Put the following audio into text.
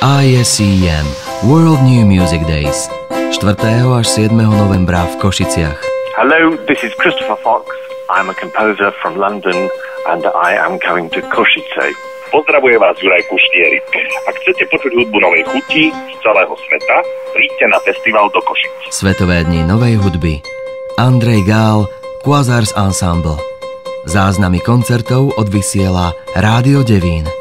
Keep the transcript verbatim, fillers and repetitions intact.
I S E M World New Music Days štvrtého až siedmeho novembra v Košiciach. Hello, this is Christopher Fox. I'm a composer from London and I am coming to Košice. Pozdravuje vás Juraj Kuštierik. Ak chcete počuť hudbu novej chuti z celého sveta, príďte na festival do Košic. Svetové dni novej hudby. Andrej Gál, Quasars Ensemble. Záznamy koncertov odvysiela Rádio Devín.